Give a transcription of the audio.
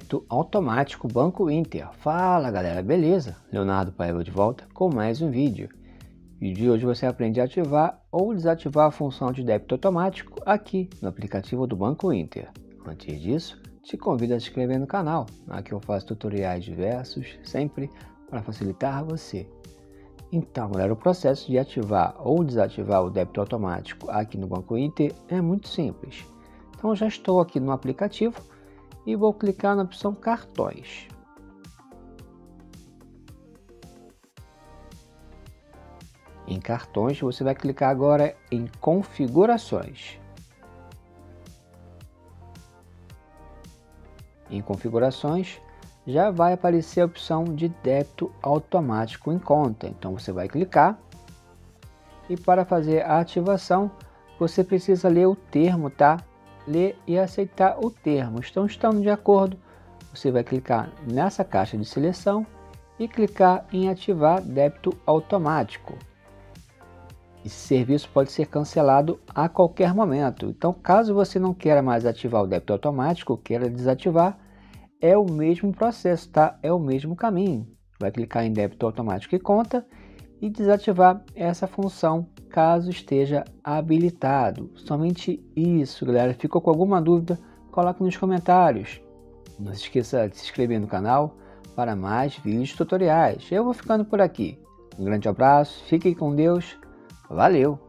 débito automático Banco Inter. Fala galera, beleza? Leonardo Paiva de volta com mais um vídeo. E de hoje você aprende a ativar ou desativar a função de débito automático aqui no aplicativo do Banco Inter. Antes disso, te convido a se inscrever no canal. Aqui eu faço tutoriais diversos, sempre para facilitar você. Então galera, o processo de ativar ou desativar o débito automático aqui no Banco Inter é muito simples. Então já estou aqui no aplicativo e vou clicar na opção cartões. Em cartões você vai clicar agora em configurações. Em configurações já vai aparecer a opção de débito automático em conta. Então você vai clicar e para fazer a ativação você precisa ler o termo, tá? Ler e aceitar o termo. Estando de acordo, você vai clicar nessa caixa de seleção e clicar em ativar débito automático. Esse serviço pode ser cancelado a qualquer momento. Então, caso você não queira mais ativar o débito automático, queira desativar, é o mesmo processo, tá? É o mesmo caminho. Vai clicar em débito automático e conta e desativar essa função caso esteja habilitado. Somente isso, galera. Ficou com alguma dúvida? Coloque nos comentários. Não se esqueça de se inscrever no canal para mais vídeos tutoriais. Eu vou ficando por aqui. Um grande abraço, fiquem com Deus. Valeu!